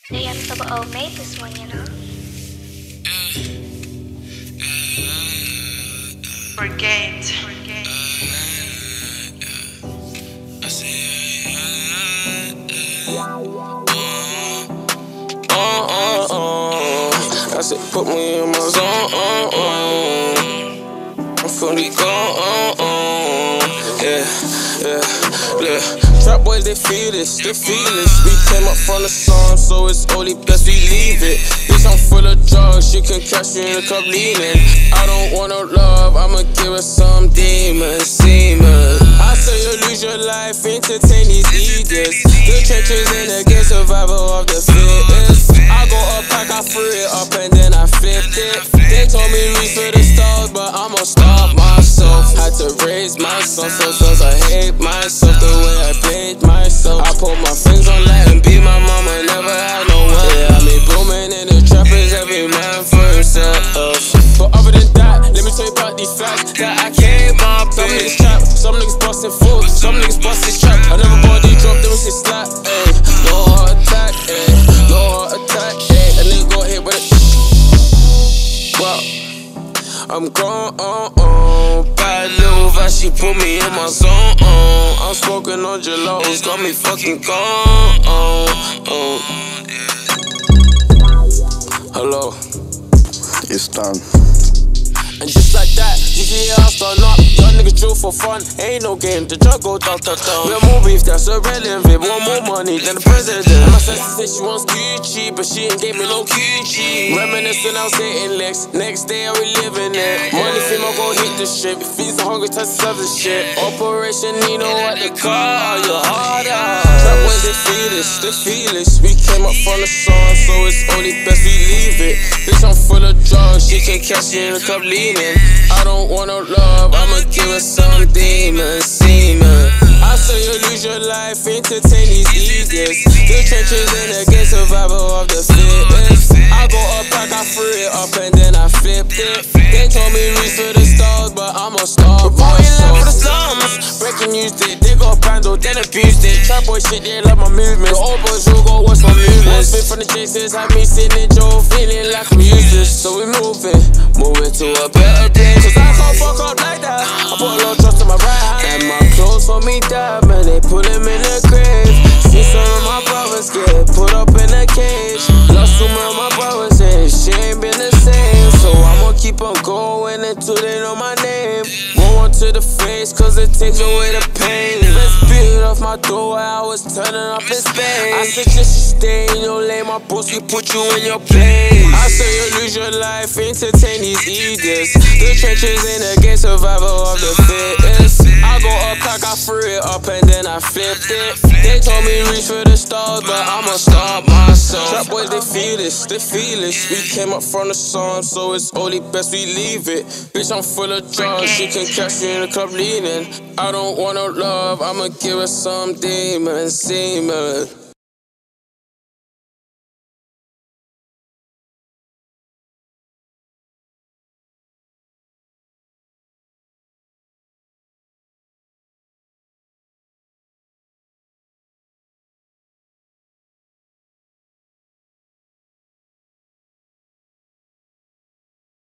The young double made this one, you know. Brigade. I said, put me in my zone. I'm fully gone. Yeah. Trap boys, they feel this, they feel this. We came up from the sun, so it's only best we leave it. Bitch, I'm full of drugs, she can catch me in the club leaning. I don't want no love, I'ma give her some demons, semen. I say you lose your life, entertain these idiots. The trenches in the game, survival of the fittest. I go up, pack, I free it up, and then I flipped it. They told me reach for the stars, but I'ma stop myself. Had to raise myself, sometimes I hate myself the way I played myself. I put my friends on light and beat my mama, never had no one. Yeah, I mean booming in the trappers, every man for himself. But other than that, let me tell you about these facts that I came up. Some niggas trap, some niggas bustin' full, some niggas bustin' strap. I never body drop, them shit slap. No heart attack, no heart attack. A nigga got hit with it. Well, I'm gone. Bad little vibe, she put me in my zone. I'm smoking on gelos, got me fucking gone. Hello, It's done. and just like that, GGL start up. Y'all niggas drill for fun, ain't no game. The drug go down. We have more beef, that's irrelevant. Want more money than the president. And my sister said she wants Gucci, but she ain't gave me no Gucci. Reminiscing, I was hitting licks. Next day, I we living it. Money fame, I go hit the shit. Feeds the hungry, touch the other shit. Operation Nino at the car, you're harder. Trap when they feel this, they feel this. We came up from the sun, so it's only best we leave it. Bitch, I'm full of drugs, she can catch me in the club leaning. I don't want no love, I'ma give her some demons, semen. I say you lose your life, entertain these idiots. The trenches in the game, survival of the fittest. I go up, pack, I free it up, and then I flipped it. They told me reach for the stars, but I'ma start myself. For the slums, breaking news, they got bando, then abused it. Trap boy shit, they love my movements. The old boys will go watch my movements. Spit from the chases, had me sitting in Joe, feeling like I'm useless. So we moving to a better place. Cause I can't fuck up like that. I put a lot of trust in my right hand. And my clothes for me died, man, they put him in the grave. See some of my brothers get put up in a cage. Lost some of my brothers, and she ain't been the same. So I'ma keep on going until they know my name. Go on to the face, cause it takes away the pain. Let's build off my door, I was turning up in space. I said just stay in your lane, my boss will put you in your place. I say you lose your life, entertain these idiots. The trenches in the game, survival of the fittest. I go up, pack, I free it up, and then I flipped it. They told me reach for the stars, but I'ma stop myself. Trap boys, they feel this, they feel this. We came up from the sun, so it's only best we leave it. Bitch, I'm full of drugs, she can catch me in the club leaning. I don't want no love, I'ma give her some demons, semen.